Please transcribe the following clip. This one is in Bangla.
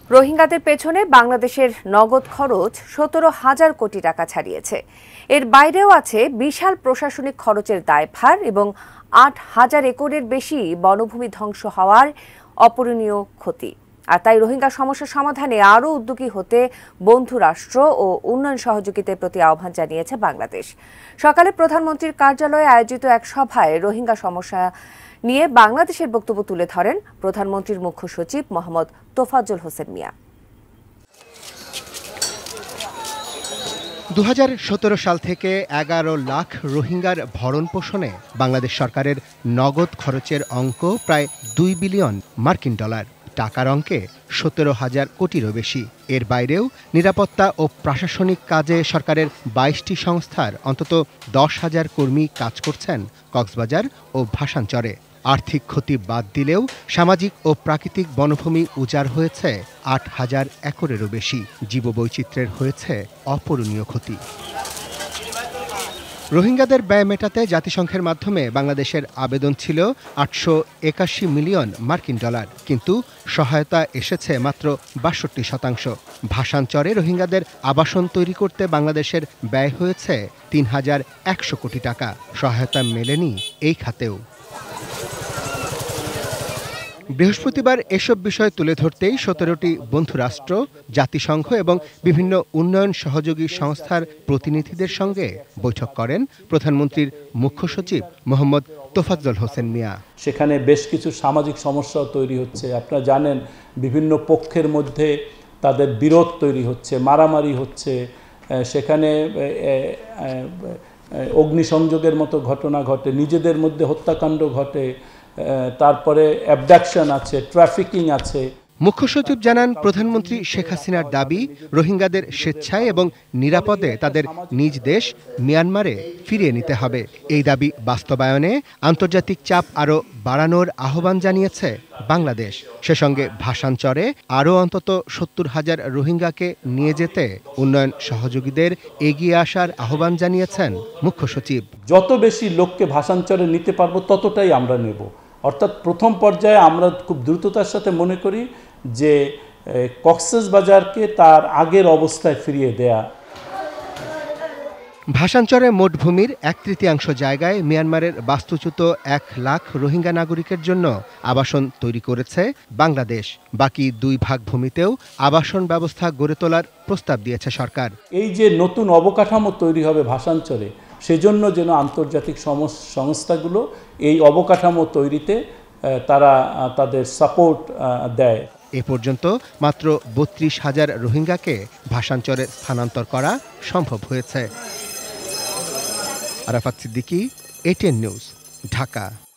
রোহিঙ্গাদের পেছনে বাংলাদেশের নগদ খরচ 17,000 কোটি টাকা ছাড়িয়েছে। এর বাইরেও আছে বিশাল প্রশাসনিক খরচের দায়ভার এবং 8,000 একরের বেশি বনভূমি ধ্বংস হওয়ার অপূরণীয় ক্ষতি। আর তাই রোহিঙ্গা সমস্যা সমাধানে আরও উদ্যোগী হতে বন্ধু রাষ্ট্র ও উন্নয়ন সহযোগিতার প্রতি আহ্বান জানিয়েছে বাংলাদেশ। সকালে প্রধানমন্ত্রীর কার্যালয়ে আয়োজিত এক সভায় রোহিঙ্গা সমস্যা নিয়ে বাংলাদেশের বক্তব্য তুলে ধরেন প্রধানমন্ত্রীর মুখ্য সচিব মোহাম্মদ তোফাজ্জল হোসেন মিয়া। 2017 সাল থেকে 11 লাখ রোহিঙ্গার ভরণ পোষণে বাংলাদেশ সরকারের নগদ খরচের অঙ্ক প্রায় 2 বিলিয়ন মার্কিন ডলার। টাকার অঙ্কে 17,000 কোটিরও বেশি। এর বাইরেও নিরাপত্তা ও প্রশাসনিক কাজে সরকারের 22টি সংস্থার অন্তত 10,000 কর্মী কাজ করছেন কক্সবাজার ও ভাসানচরে। আর্থিক ক্ষতি বাদ দিলেও সামাজিক ও প্রাকৃতিক বনভূমি উজাড় হয়েছে 8,000 একরেরও বেশি। জীববৈচিত্র্যের হয়েছে অপূরণীয় ক্ষতি। রোহিঙ্গাদের ব্যয় মেটাতে জাতিসংঘের মাধ্যমে বাংলাদেশের আবেদন ছিল 881 মিলিয়ন মার্কিন ডলার, কিন্তু সহায়তা এসেছে মাত্র 62%। ভাসানচরে রোহিঙ্গাদের আবাসন তৈরি করতে বাংলাদেশের ব্যয় হয়েছে 3,100 কোটি টাকা। সহায়তা মেলেনি এই খাতেও। বৃহস্পতিবার এসব বিষয় তুলে ধরতেই 17টি বন্ধুরাষ্ট্র, জাতিসংঘ এবং বিভিন্ন উন্নয়ন সহযোগী সংস্থার প্রতিনিধিদের সঙ্গে বৈঠক করেন প্রধানমন্ত্রীর মুখ্য সচিব মোহাম্মদ তোফাজ্জল হোসেন মিয়া। সেখানে বেশ কিছু সামাজিক সমস্যাও তৈরি হচ্ছে। আপনারা জানেন, বিভিন্ন পক্ষের মধ্যে তাদের বিরোধ তৈরি হচ্ছে, মারামারি হচ্ছে, সেখানে অগ্নিসংযোগের মতো ঘটনা ঘটে, নিজেদের মধ্যে হত্যাকাণ্ড ঘটে, তারপরে অ্যাবডাকশন আছে, ট্রাফিকিং আছে। মুখ্য সচিব জানান, প্রধানমন্ত্রী শেখ হাসিনার দাবি রোহিঙ্গাদের স্বেচ্ছায় এবং নিরাপদে তাদের নিজ দেশ মিয়ানমারে ফিরিয়ে নিতে হবে। এই দাবি বাস্তবায়নে আন্তর্জাতিক চাপ আরও বাড়ানোর আহ্বান জানিয়েছে বাংলাদেশ। সে সঙ্গে ভাসানচরে আরও অন্তত 70,000 রোহিঙ্গাকে নিয়ে যেতে উন্নয়ন সহযোগীদের এগিয়ে আসার আহ্বান জানিয়েছেন মুখ্য সচিব। যত বেশি লোককে ভাসানচরে নিতে পারবো ততটাই আমরা নেব। অর্থাৎ প্রথম পর্যায়ে আমরা খুব দ্রুততার সাথে মনে করি যে কক্সবাজারকে তার আগের অবস্থায় ফিরিয়ে দেয়া। ভাসানচরে মোট ভূমির 1/3 জায়গায় মিয়ানমারের বাস্তুচ্যুত 1 লাখ রোহিঙ্গা নাগরিকের জন্য আবাসন তৈরি করেছে বাংলাদেশ। বাকি 2 ভাগ ভূমিতেও আবাসন ব্যবস্থা গড়ে তোলার প্রস্তাব দিয়েছে সরকার। এই যে নতুন অবকাঠামো তৈরি হবে ভাসানচরে, সেজন্য যেন আন্তর্জাতিক সংস্থাগুলো এই অবকাঠামো তৈরিতে তারা তাদের সাপোর্ট দেয়। এ পর্যন্ত মাত্র 32,000 রোহিঙ্গাকে ভাসানচরে স্থানান্তর করা সম্ভব হয়েছে। Arafat Siddiqui, ATN news, Dhaka.